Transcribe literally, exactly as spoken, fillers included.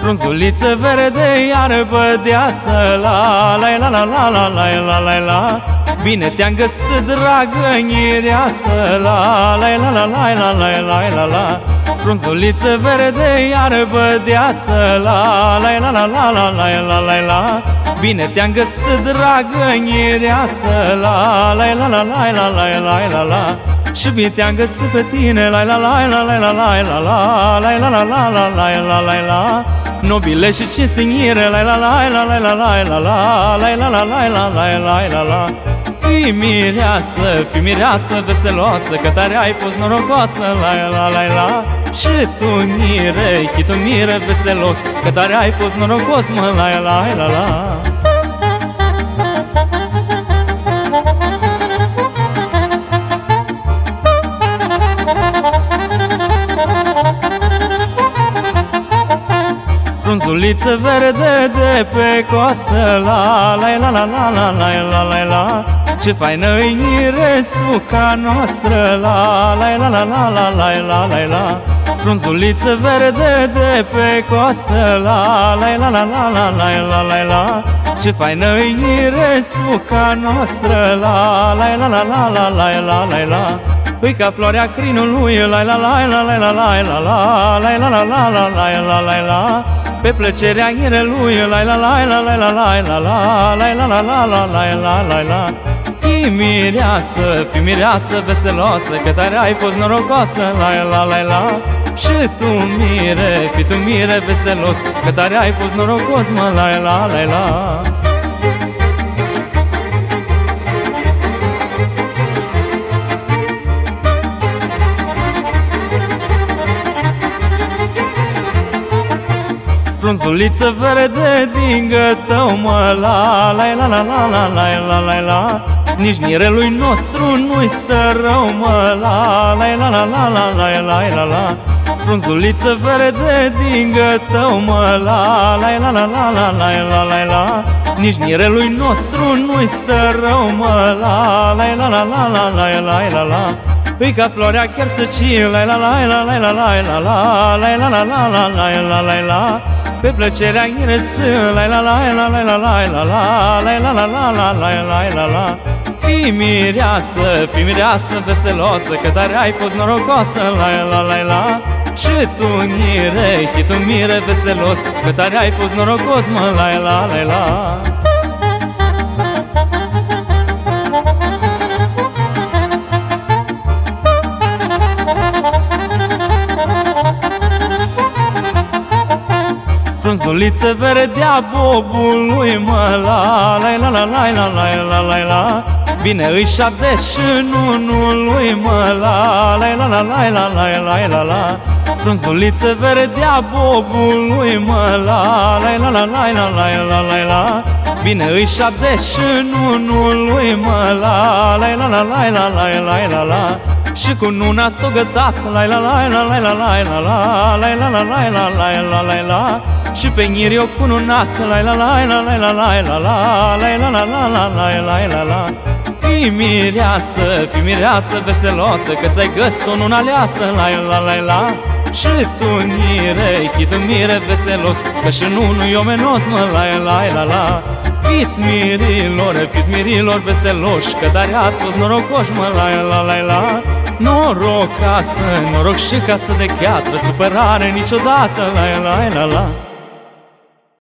frunzuliță verde, iarbă deasă, la la la la la la la la la la. Bine te-am găsit, dragă mireasă, la la la la la la la la la la. Frunzuliță verde, iarbă deasă, la la la la la la la la la la. Bine te-am găsit, dragă mireasă, la la la la la la la la la la. Și bine te-am găsit pe tine, la la la la la la la la la la la la la la la la la. Nobile și cinstinire, la la la la la la la la la la la la la la la la la. Fii mireasă, fii mireasă veseloasă, că tare ai fost norocoasă, la la la la. Și tu mire, și tu mire veselos, că tare ai fost norocos, mă, la la la la. Frunzuliță verde de pe coastă, la la la la la la la la la la. Ce faină-i miresuca noastră, la la la la la la la la la la. Frunzuliță verde de pe coastă, la la la la la la la la la la. Ce faină-i miresuca noastră, la la la la la la la la la la. Păi ca floarea crinului, la la la la la la la la la la la la la la la la la. Pe plăcerea mirelui, la la la la la la la la la la la la la la la la la. Fii mireasă, fii mireasă veseloasă, că tare ai fost norocoasă, la la la la. Și tu mire, fii tu mire veselos, că tare ai fost norocos, mă, la la la la. Frunzuliță verde din gătău, mă, la la la la la la la la la la. Nici mirelui nostru nu-i stă rău, mă, la la la la la la la la la la. Frunzuliță verde din gătău, mă, la la la la la la la la la la. Nici mirelui nostru nu-i stă rău, mă, la la la la la la la la la la. Păi ca floarea chiar săcii, la la la la la la la la la la la la la la la la la la. Pe plăcerea iresă, la la la la la la la la la la la la la la la la la. Fii mireasă, fii mireasă veseloasă, că tare ai fost norocoasă, la la la la. Și tu mire, și tu mire veselos, că tare ai fost norocos, mă, la la la la. Frunzuliță verdea bobului, mă, la la la la la la la la la. Bine îi șapte și nunului, mă, la la la la la la la la la. Frunzuliță verdea bobului, mă, la la la la la la la la la. Bine îi șapte și nunului, mă, la la la la la la la la la. Și cu nuna s-o gătat, la la la la la la la la la la la la la la la la. Și pe ghiri o cununat, la la la la la la la la la la la la la la la la. Fii mireasă, fii mireasă veseloasă, că ți-ai găsit o nună aleasă, la la la la. Și tu mire, și tu mire veselos, că și nu-i omenos, mă, la la la la. Fiți mirilor, fiți mirilor veseloși, că tare ați fost norocoși, mă, la la la la. Noroc casă, noroc și casă de cheatră, supărare niciodată, la la la la.